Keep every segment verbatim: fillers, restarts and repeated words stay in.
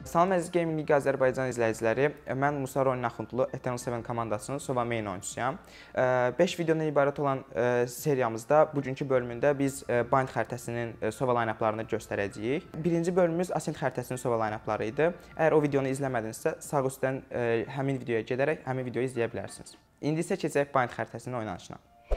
Salam əziz Gaming Liga Azərbaycan izləyiciləri, mən Musa Ronin Axundlu, Eternal Seven komandasının Sova main oyunçusuyam. beş videodan ibarət olan seriyamızda bugünkü bölümündə biz Bind xəritəsinin Sova line-uplarını göstərəcəyik. Birinci bölümümüz Ascent xəritəsinin Sova line-upları idi. Əgər o videonu izləmədinizsə, sağ üstdən həmin videoya gedərək həmin videoyu izləyə bilərsiniz. İndi isə keçək Bind xəritəsinin oynanışına.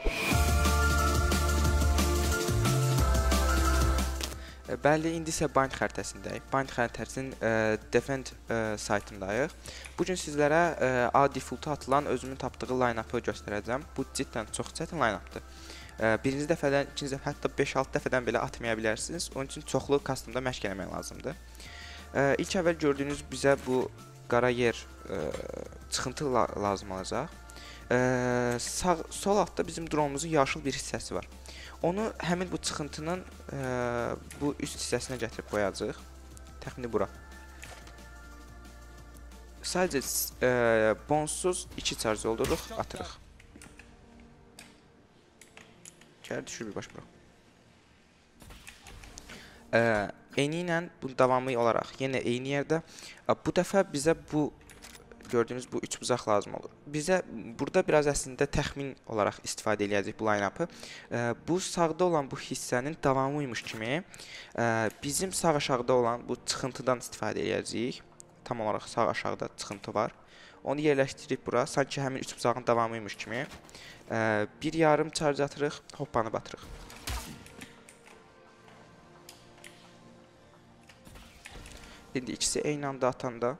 Bəli, indi isə Bind xəritəsindəyik. Bind xəritəsinin e, Defend e, saytındayıq. Bugün sizlərə e, A defaultu atılan özümün tapdığı line-up'ı göstərəcəm. Bu cidden çox çətin line-up'dır. E, birinci dəfədən, ikinci dəfə, hətta beş altı dəfədən belə atmaya bilərsiniz. Onun üçün çoxlu customda məşq eləmək lazımdır. E, ilk əvvəl gördüyünüz bizə bu qara yer e, çıxıntı la lazım olacaq. E, sağ, sol altda bizim drone'umuzun yaşıl bir hissəsi var. Onu həmin bu çıxıntının e, bu üst hissəsinə gətirib qoyacağıq. Təxmini bura. Sadəcə e, bonsuz iki charge olduruq, atırıq. Gəl düşür bir baş bura. E, eyni ilə bu davamı olaraq yenə eyni yerdə. Bu dəfə bizə bu gördüyünüz bu üç buzaq lazım olur. Bizə burada biraz əslində təxmin olaraq istifadə edəcəyik bu line-up'ı. E, bu sağda olan bu hissənin davamıymış kimi e, bizim sağ aşağıda olan bu çıxıntıdan istifadə edəcəyik. Tam olaraq sağ aşağıda çıxıntı var. Onu yerləşdirib bura, sanki həmin üç buzağın davamıymış kimi e, bir yarım charge atırıq, hoppanı batırıq. İndi ikisi eyni anda atanda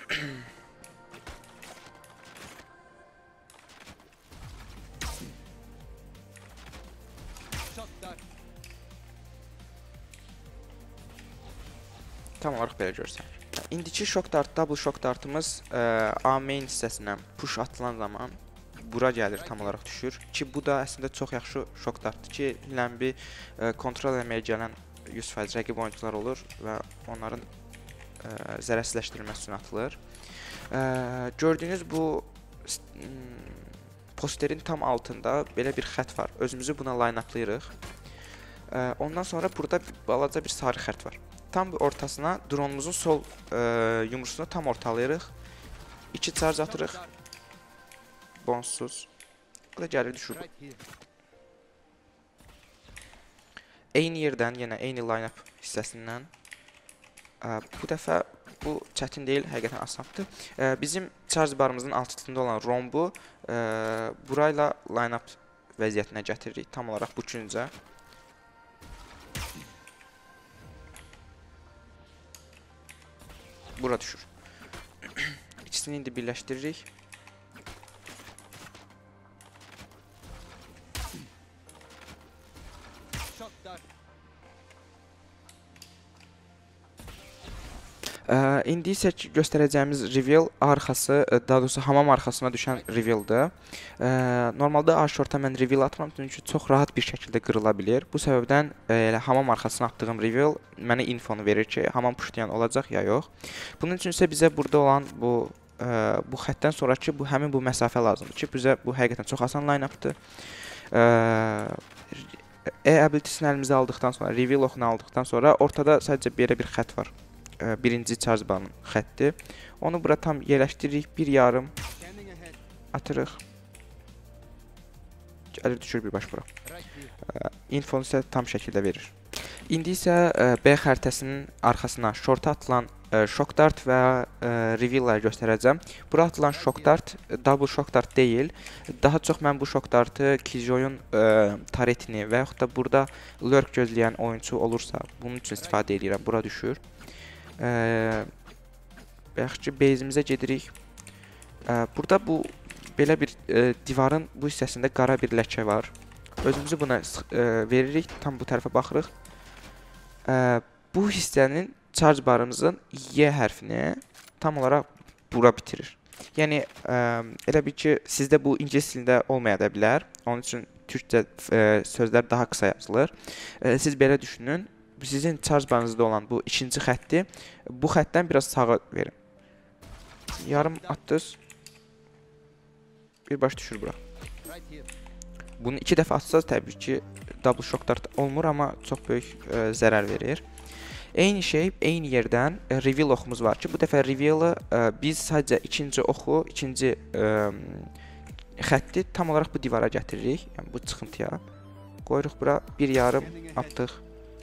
tam olaraq belə görsən. İndiki şok dart, double şok dartımız e, A main hissəsindən push atılan zaman bura gəlir, tam olaraq düşür. Ki bu da əslində çox yaxşı şok dartdır ki, ləmbi e, kontrol etməyə gələn yüz faiz rəqib oyuncular olur və onların e, zərərsizləşdirilməsi üçün atılır. E, gördüyünüz bu posterin tam altında belə bir xətt var. Özümüzü buna line-uplayırıq. E, ondan sonra burada balaca bir sarı xətt var. Tam ortasına drone'umuzun sol e, yumrusunu tam ortalayırıq. iki charge atırıq. Bonsuz. Bu da gəlir düşür. Eyni yerdən, yenə eyni line-up hissəsindən. E, bu dəfə bu çətin deyil, həqiqətən asandır. E, bizim charge barımızın altında olan rombu e, burayla line-up vəziyyətinə gətiririk. Tam olaraq bu üçüncə. Bura düşür. İkisini indi birləşdiririk. Ə, indi isə göstərəcəyimiz reveal arxası, daha doğrusu hamam arxasına düşən revealdır. Ə, normalda A short'a mən reveal atmam, çünki çox rahat bir şəkildə qırıla bilir. Bu səbəbdən elə hamam arxasına atdığım reveal mənə infonu verir ki, hamam pushlayan olacaq ya yox. Bunun üçün isə bizə burada olan bu ə, bu xəttdən sonraki bu həmin bu məsafə lazımdır ki, bizə bu həqiqətən çox asan line-up'dır. E ability-sini əlimizə aldıqdan sonra, reveal oxunu aldıqdan sonra ortada sadəcə belə bir xətt var. Birinci charge barının xətti. Onu bura tam yerləşdiririk, bir yarım atırıq. Gəlir düşür bir baş bura. Infonu isə tam şəkildə verir. İndi isə B xəritəsinin arxasına short-a atılan shock dart və reveal-ları göstərəcəm. Bura atılan shock dart double shock dart deyil. Daha çox mən bu shock dartı Killjoy'un taretini və yaxud da burada lurk gözləyən oyunçu olursa bunun üçün istifadə edirəm. Bura düşür. Yaxşı ki, base'imizə gedirik. Ə, burada bu belə bir ə, divarın bu hissəsində qara bir ləkə var. Özümüzü buna ə, veririk, tam bu tərəfə baxırıq. Ə, bu hissənin charge barımızın Y hərfini tam olaraq bura bitirir. Yəni ə, elə bil ki, sizdə bu ingilis dilində olmaya da bilər. Onun üçün türkcə ə, sözlər daha qısa yazılır. Ə, siz belə düşünün. Sizin charge barınızda olan bu ikinci xətti bu xəttdən biraz sağa verin. Yarım atdınız. Bir baş düşür bura. Bunu iki dəfə atsaz təbii ki double shock dart olmur, amma çox böyük ə, zərər verir. Eyni şey, eyni yerdən e, reveal oxumuz var ki, bu dəfə reveal-ı e, biz sadəcə ikinci oxu, ikinci e, xətti tam olaraq bu divara gətiririk. Yəni bu çıxıntıya. Qoyuruq bura bir yarım atdıq.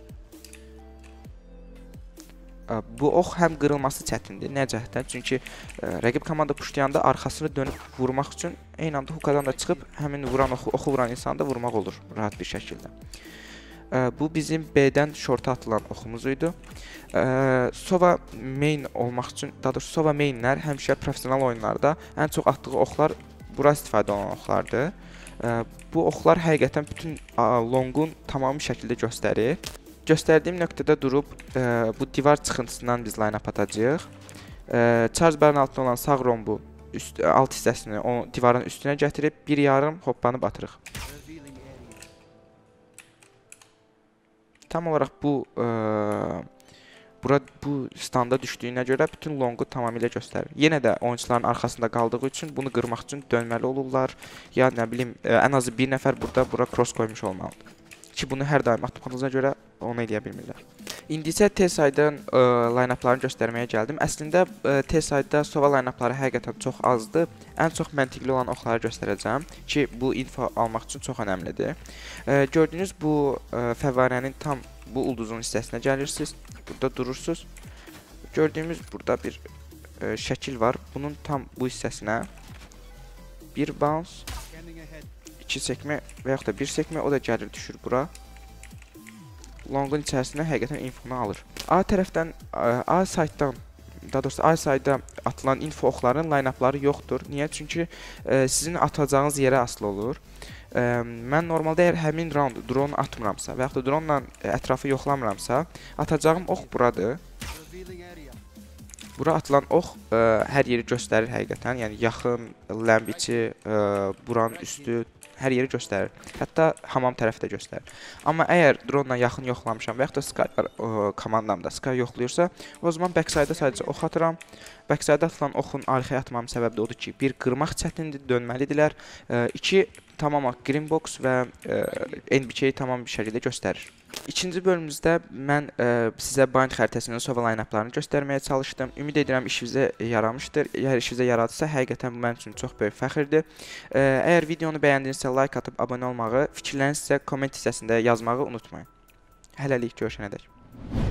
Bu ox həm qırılması çətindir, nə cəhətdən? Çünki ə, rəqib komanda puşlayanda arxasını dönüb vurmaq üçün eyni anda hukadan da çıxıb həmin vuran oxu, oxu vuran insanı da vurmaq olur rahat bir şəkildə. Ə, bu bizim B-dən şorta atılan oxumuz idi. Ə, Sova main olmaq üçün, daha doğrusu Sova mainlər həmişə professional oyunlarda ən çox atdığı oxlar bura istifadə olunan oxlardır. Ə, bu oxlar həqiqətən bütün ə, longun tamamı şəkildə göstərir. Göstərdiyim nöqtədə durub e, bu divar çıxıntısından biz line-up atacağıq. E, charge barın altında olan sağ rombu üst, alt hissəsini o divarın üstünə gətirib bir yarım hoppanı batırıq. Tam olaraq bu e, bura bu standa düşdüyünə görə bütün longu tamamilə göstərir. Yenə də oyunçuların arxasında qaldığı üçün bunu qırmaq üçün dönməli olurlar. Ya nə bilim e, ən azı bir nəfər burada bura cross qoymuş olmalıdır. Ki bunu hər daim atdığınıza görə onu edə bilmirlər. İndi isə T-Side'ın e, line-uplarını göstərməyə gəldim. Əslində e, T-Side'da Sova line-upları həqiqətən çox azdır. Ən çox məntiqli olan oxları göstərəcəm ki, bu info almaq üçün çox önəmlidir. E, gördüyünüz bu e, fəvvarənin tam bu ulduzun hissəsinə gəlirsiniz. Burada durursunuz. Gördüyümüz burada bir e, şəkil var. Bunun tam bu hissəsinə bir bounce, iki sekmə və yaxud da bir sekmə, o da gəlir düşür bura. Longun içərisinə həqiqətən infonu alır. A tərəfdən, A saytdan, daha doğrusu A saytda atılan info oxların line-upları yoxdur. Niyə? Çünki e, sizin atacağınız yerə asılı olur. E, mən normalda əgər həmin round drone atmıramsa və yaxud da drone ilə ətrafı yoxlamıramsa, atacağım ox buradır. Bura atılan ox e, hər yeri göstərir həqiqətən. Yəni yaxın, ləmbiçi, e, buranın üstü, hər yeri göstərir. Hətta hamam tərəfi də göstərir. Amma əgər drone ilə yaxın yoxlamışam və yaxud da Sky var o, komandamda Sky yoxlayırsa, o zaman backside-a sadəcə ox atıram. Backside-a atılan oxun arxaya atmamın səbəbi də odur ki, bir qırmaq çətindir, dönməlidirlər. E, iki tamam green box və e, N B K-yi tamam bir şəkildə göstərir. İkinci bölümümüzdə mən e, sizə bind xəritəsinin Sova line-uplarını göstərməyə çalışdım. Ümid edirəm işinizə yaramışdır. Əgər işinizə yaradısa, həqiqətən bu mənim üçün çox böyük fəxirdir. E, əgər videonu bəyəndinizsə, like atıb abunə olmağı, fikirlərinizi isə komment hissəsində yazmağı unutmayın. Hələlik görüşənədək.